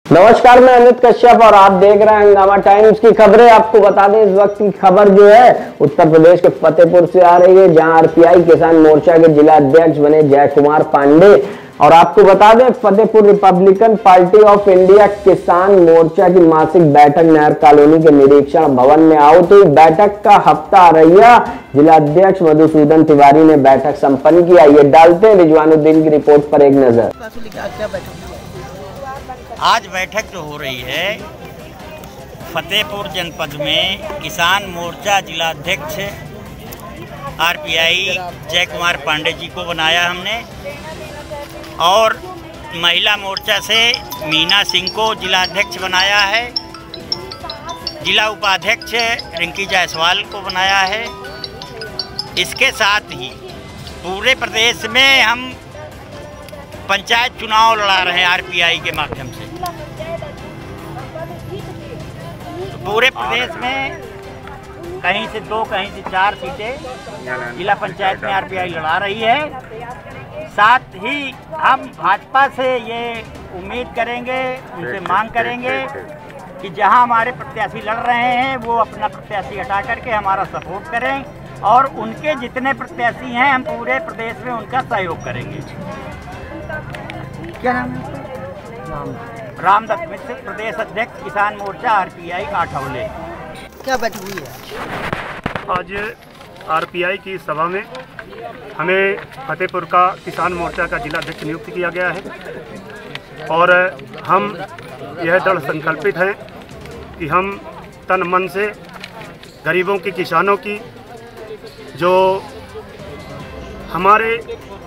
नमस्कार, मैं अमित कश्यप और आप देख रहे हैं हंगामा टाइम्स की खबरें। आपको बता दें, इस वक्त की खबर जो है उत्तर प्रदेश के फतेहपुर से आ रही है, जहां आरपीआई किसान मोर्चा के जिला अध्यक्ष बने जय कुमार पांडे। और आपको बता दें, Fatehpur Republican Party of India Kisan Morcha की मासिक बैठक नहर कॉलोनी के निरीक्षण भवन में आहुत हुई। बैठक का हफ्ता रैया जिला अध्यक्ष मधुसूदन तिवारी ने बैठक संपन्न किया। ये डालते हैं रिजवानुद्दीन की रिपोर्ट पर एक नजर। आज बैठक जो हो रही है फतेहपुर जनपद में किसान मोर्चा जिला अध्यक्ष आरपीआई जय कुमार पांडे जी को बनाया हमने, और महिला मोर्चा से मीना सिंह को जिला अध्यक्ष बनाया है। जिला उपाध्यक्ष रिंकी जायसवाल को बनाया है। इसके साथ ही पूरे प्रदेश में हम पंचायत चुनाव लड़ा रहे हैं आरपीआई के माध्यम से। पूरे प्रदेश में कहीं से 2 कहीं से 4 सीटें जिला पंचायत में आरपीआई लड़ा रही है। साथ ही हम भाजपा से ये उम्मीद करेंगे, उनसे मांग करेंगे कि जहां हमारे प्रत्याशी लड़ रहे हैं वो अपना प्रत्याशी हटा करके हमारा सपोर्ट करें, और उनके जितने प्रत्याशी हैं हम पूरे प्रदेश में उनका सहयोग करेंगे। क्या नाम है? रामदत्त मिश्र, प्रदेश अध्यक्ष किसान मोर्चा आरपीआई आठौले। क्या बैठक हुई है? आज आरपीआई की सभा में हमें फतेहपुर का किसान मोर्चा का जिला अध्यक्ष नियुक्त किया गया है, और हम यह दृढ़ संकल्पित हैं कि हम तन मन से गरीबों की, किसानों की, जो हमारे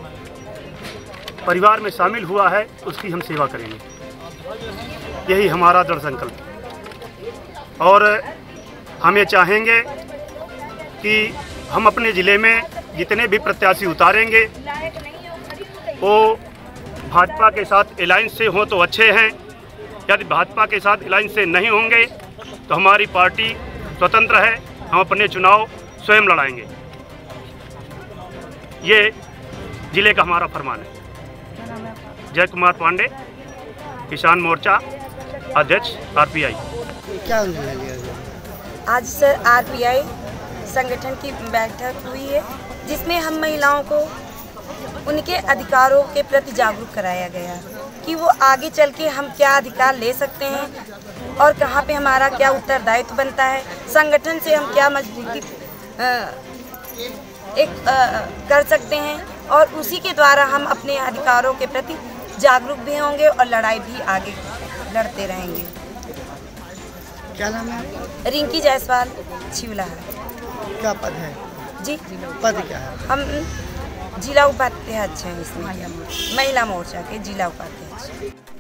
परिवार में शामिल हुआ है, उसकी हम सेवा करेंगे। यही हमारा दृढ़ संकल्प है। और हम ये चाहेंगे कि हम अपने ज़िले में जितने भी प्रत्याशी उतारेंगे वो भाजपा के साथ अलायंस से हों तो अच्छे हैं। यदि भाजपा के साथ अलायंस से नहीं होंगे तो हमारी पार्टी स्वतंत्र है, हम अपने चुनाव स्वयं लड़ाएंगे। ये ज़िले का हमारा फरमान है। जय कुमार पांडे, किसान मोर्चा अध्यक्ष आरपीआई। क्या लिया? आज सर आरपीआई संगठन की बैठक हुई है, जिसमें हम महिलाओं को उनके अधिकारों के प्रति जागरूक कराया गया कि वो आगे चल के हम क्या अधिकार ले सकते हैं और कहाँ पे हमारा क्या उत्तरदायित्व बनता है। संगठन से हम क्या मजबूती कर सकते हैं, और उसी के द्वारा हम अपने अधिकारों के प्रति जागरूक भी होंगे और लड़ाई भी आगे लड़ते रहेंगे। क्या नाम है? रिंकी जायसवाल, छिवला है। क्या पद है? जी, पद क्या है? हम जिला उपाध्यक्ष हैं इसमें, महिला मोर्चा के जिला उपाध्यक्ष।